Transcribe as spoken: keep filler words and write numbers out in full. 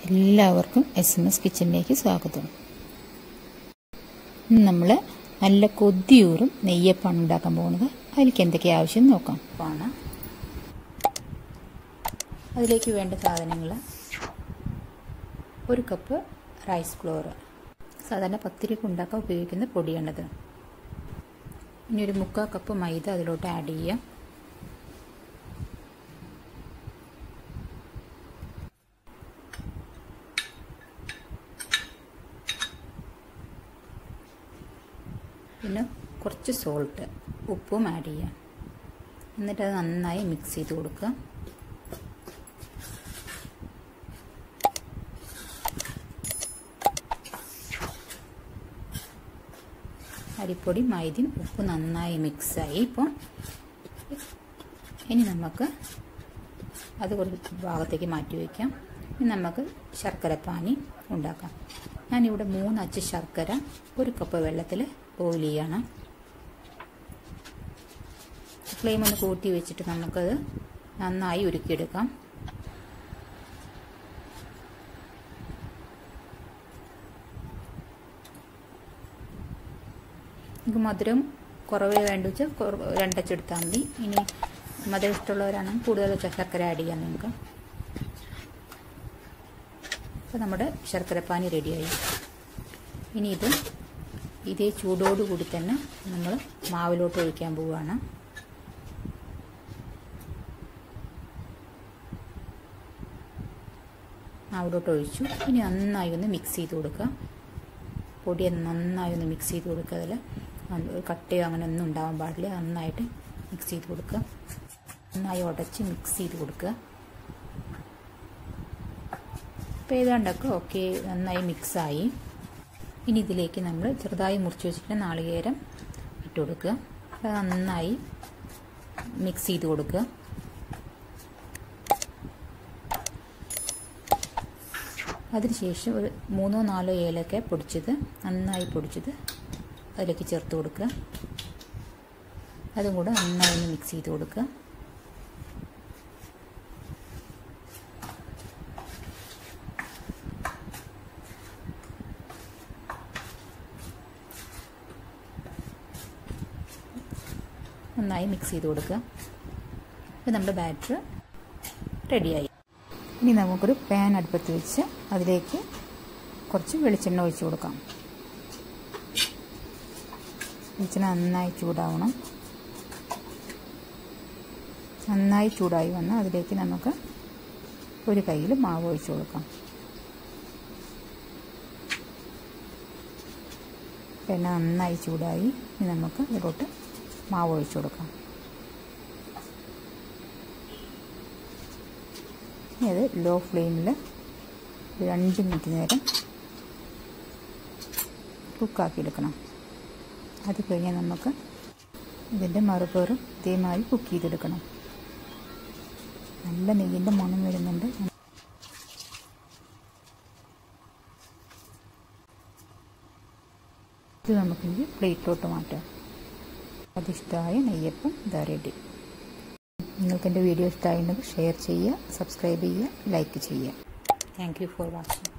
എല്ലാവർക്കും S M S കിച്ചണിലേക്ക് സ്വാഗതം. നമ്മൾ നല്ല കൊതിയൂറും നെയ്യപ്പാണ് ഉണ്ടാക്കാൻ പോകുന്നത്. അതിലേക്ക് എന്തൊക്കെ ആവശ്യം നോക്കാം. ആണ് അതിലേക്ക് വേണ്ട സാധനങ്ങൾ: ഒരു കപ്പ് റൈസ് ഫ്ലോർ, സാധാരണ പത്തിരിക്ക് ഉണ്ടാക്കാൻ ഉപയോഗിക്കുന്ന പൊടിയാണത്. ഇനി ഒരു മുക്കാൽ കപ്പ് മൈദ അതിലോട്ട് ആഡ് ചെയ്യാം. പിന്നെ കുറച്ച് സോൾട്ട്, ഉപ്പും ആഡ് ചെയ്യാം. എന്നിട്ട് അത് നന്നായി മിക്സ് ചെയ്ത് കൊടുക്കുക. അരിപ്പൊടി, മൈദയും ഉപ്പ് നന്നായി മിക്സായി. ഇപ്പോൾ ഇനി നമുക്ക് അത് കുറച്ച് ഭാഗത്തേക്ക് മാറ്റി വയ്ക്കാം. ഇനി നമുക്ക് ശർക്കരപ്പാനി ഉണ്ടാക്കാം. ഞാനിവിടെ മൂന്ന് അച്ച് ശർക്കര ഒരു കപ്പ് വെള്ളത്തിൽ ബോയിൽ ചെയ്യണം. ഫ്ലെയിം ഒന്ന് കൂട്ടി വെച്ചിട്ട് നമുക്കത് നന്നായി ഉരുക്കിയെടുക്കാം. നിങ്ങൾക്ക് മധുരം കുറവേ വേണ്ട വെച്ചാൽ രണ്ടച്ചെടുത്താൽ മതി. ഇനി മധുരം ഇഷ്ടമുള്ളവരാണെങ്കിൽ കൂടുതൽ ശർക്കര ആഡ് ചെയ്യാം നിങ്ങൾക്ക്. അപ്പോൾ നമ്മുടെ ശർക്കരപ്പാനി റെഡിയായി. ഇനി ഇത് ഇതേ ചൂടോടുകൂടി തന്നെ നമ്മൾ മാവിലോട്ട് ഒഴിക്കാൻ പോവുകയാണ്. മാവിലോട്ട് ഒഴിച്ചു. ഇനി നന്നായി ഒന്ന് മിക്സ് ചെയ്ത് കൊടുക്കുക. പൊടി നന്നായി ഒന്ന് മിക്സ് ചെയ്ത് കൊടുക്കുക. അതിൽ കട്ടയോ അങ്ങനെ ഒന്നും ഉണ്ടാവാൻ പാടില്ല. നന്നായിട്ട് മിക്സ് ചെയ്ത് കൊടുക്കുക. നന്നായി ഉടച്ച് മിക്സ് ചെയ്ത് കൊടുക്കുക. അപ്പോൾ ഏതാണ്ടൊക്കെ ഓക്കെ, നന്നായി മിക്സായി. ഇനി ഇതിലേക്ക് നമ്മൾ ചെറുതായി മുറിച്ച് വെച്ചിട്ട് നാളികേരം ഇട്ട് കൊടുക്കുക. അത് നന്നായി മിക്സ് ചെയ്ത് കൊടുക്കുക. അതിനുശേഷം ഒരു മൂന്നോ നാലോ ഏലക്ക പൊടിച്ചത്, നന്നായി പൊടിച്ചത് അതിലേക്ക് ചേർത്ത് കൊടുക്കുക. അതും കൂടെ നന്നായി ഒന്ന് മിക്സ് ചെയ്ത് കൊടുക്കുക. നന്നായി മിക്സ് ചെയ്ത് കൊടുക്കുക. അപ്പോൾ നമ്മുടെ ബാറ്റർ റെഡിയായി. ഇനി നമുക്കൊരു പാൻ അടുപ്പത്ത് വെച്ച് അതിലേക്ക് കുറച്ച് വെളിച്ചെണ്ണ ഒഴിച്ച് കൊടുക്കാം. വെളിച്ചെണ്ണ നന്നായി ചൂടാവണം. നന്നായി ചൂടായി വന്നാൽ അതിലേക്ക് നമുക്ക് ഒരു കയ്യിൽ മാവ് ഒഴിച്ച് കൊടുക്കാം. എണ്ണ നന്നായി ചൂടായി. ഇനി നമുക്ക് ഇതിലോട്ട് മാവ് ഒഴിച്ച് കൊടുക്കാം. ഇത് ലോ ഫ്ലെയിമിൽ ഒരു അഞ്ച് മിനിറ്റ് നേരം കുക്കാക്കിയെടുക്കണം. അത് കഴിഞ്ഞാൽ നമുക്ക് ഇതിൻ്റെ മറുപേറും ഇതേമാതിരി കുക്ക് ചെയ്തെടുക്കണം. നല്ല നെയ്യിൻ്റെ മണം വരുന്നുണ്ട്. ഇത് നമുക്കിനി പ്ലേറ്റിലോട്ട് മാറ്റാം. അതിഷ്ടമായ നെയ്യപ്പം ഇതാ റെഡി. നിങ്ങൾക്ക് എൻ്റെ വീഡിയോ ഇഷ്ടമായിട്ടുണ്ടെങ്കിൽ ഷെയർ ചെയ്യുക, സബ്സ്ക്രൈബ് ചെയ്യുക, ലൈക്ക് ചെയ്യുക. Thank you for watching.